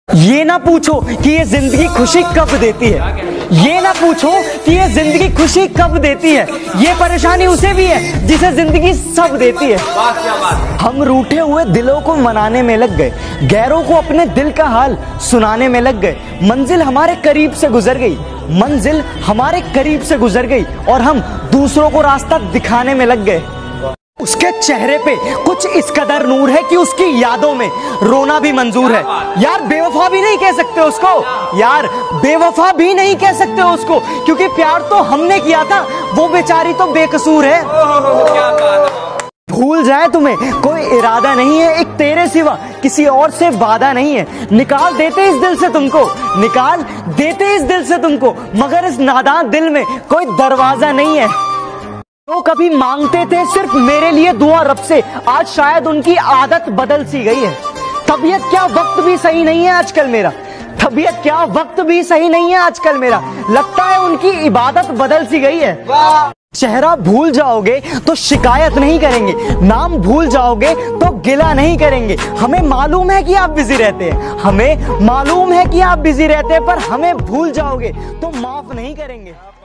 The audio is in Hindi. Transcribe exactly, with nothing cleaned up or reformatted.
ये ना पूछो कि ये जिंदगी खुशी कब देती है, ये ना पूछो कि ये जिंदगी खुशी कब देती है, ये परेशानी उसे भी है जिसे जिंदगी सब देती है। हम रूठे हुए दिलों को मनाने में लग गए, गैरों को अपने दिल का हाल सुनाने में लग गए। मंजिल हमारे करीब से गुजर गई, मंजिल हमारे करीब से गुजर गई और हम दूसरों को रास्ता दिखाने में लग गए। उसके चेहरे पे कुछ इस कदर नूर है कि उसकी यादों में रोना भी मंजूर है। यार बेवफा भी नहीं कह सकते उसको, यार बेवफा भी नहीं कह सकते उसको, क्योंकि प्यार तो हमने किया था, वो बेचारी तो बेकसूर है। भूल जाए तुम्हें कोई इरादा नहीं है, एक तेरे सिवा किसी और से वादा नहीं है। निकाल देते इस दिल से तुमको, निकाल देते इस दिल से तुमको, मगर इस नादान दिल में कोई दरवाजा नहीं है। तो कभी मांगते थे सिर्फ मेरे लिए दुआ रब से, आज शायद उनकी आदत बदल सी गई है। तबीयत क्या वक्त भी सही नहीं है आजकल मेरा, तबीयत क्या वक्त भी सही नहीं है आजकल मेरा, लगता है उनकी इबादत बदल सी गई है। चेहरा भूल जाओगे तो शिकायत नहीं करेंगे, नाम भूल जाओगे तो गिला नहीं करेंगे। हमें मालूम है कि आप बिजी रहते हैं, हमें मालूम है कि आप बिजी रहते हैं, पर हमें भूल जाओगे तो माफ नहीं करेंगे।